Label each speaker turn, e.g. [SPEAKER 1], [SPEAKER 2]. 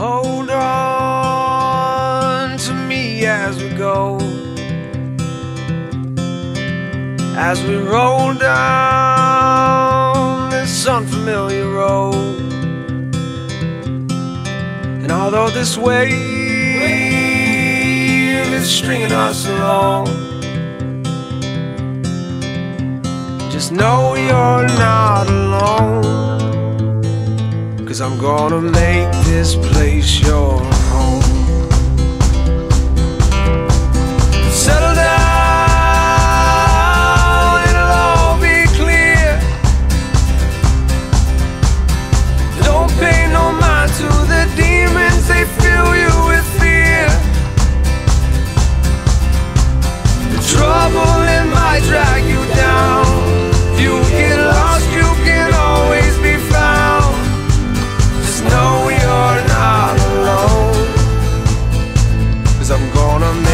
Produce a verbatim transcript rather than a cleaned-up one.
[SPEAKER 1] Hold on to me as we go, as we roll down this unfamiliar road. And although this wave is stringing us along, just know you're not alone, 'cause I'm gonna make this place your home. Settle down, it'll all be clear. Don't pay no mind to the demons, they fill you with fear. The trouble, it might drag you down. If you get lost, you can always be found. Just know you're not alone, 'cause I'm gonna make